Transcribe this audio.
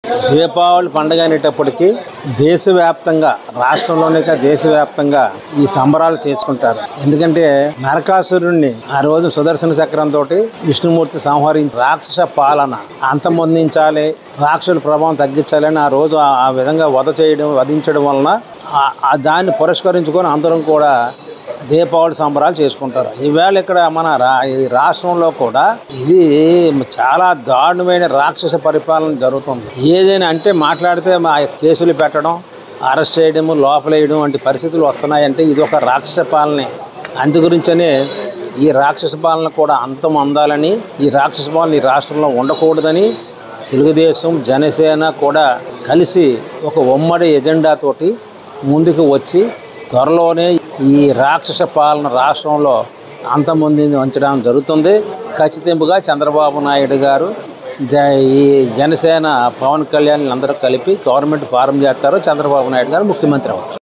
దీపావళి పండుగ అనేటప్పటికీ దేశవ్యాప్తంగా, రాష్ట్రంలోనే కాదు దేశవ్యాప్తంగా ఈ సంబరాలు చేసుకుంటారు. ఎందుకంటే నరకాసురుణ్ణి ఆ రోజు సుదర్శన చక్రంతో విష్ణుమూర్తి సంహరించి రాక్షస పాలన అంతమొందించాలి, రాక్షసుల ప్రభావం తగ్గించాలని ఆ రోజు ఆ విధంగా వధించడం వలన దాన్ని పురస్కరించుకొని అందరం కూడా దీపావళి సంబరాలు చేసుకుంటారు. ఈవేళ ఇక్కడ మన రాష్ట్రంలో కూడా ఇది చాలా దారుణమైన రాక్షస పరిపాలన జరుగుతుంది. ఏదైనా అంటే మాట్లాడితే కేసులు పెట్టడం, అరెస్ట్ చేయడము, లోపలేయడం వంటి పరిస్థితులు వస్తున్నాయంటే ఇది ఒక రాక్షస పాలనే. అందు గురించనే ఈ రాక్షస పాలన కూడా అంతం అందాలని, ఈ రాక్షస పాలన ఈ రాష్ట్రంలో ఉండకూడదని తెలుగుదేశం, జనసేన కూడా కలిసి ఒక ఉమ్మడి ఎజెండాతోటి ముందుకు వచ్చి త్వరలోనే ఈ రాక్షస పాలన రాష్ట్రంలో ఉంచడం జరుగుతుంది. ఖచ్చితంగా చంద్రబాబు నాయుడు గారు ఈ జనసేన, పవన్ కళ్యాణ్ అందరూ కలిపి గవర్నమెంట్ ఫారం చేస్తారు. చంద్రబాబు నాయుడు గారు ముఖ్యమంత్రి అవుతారు.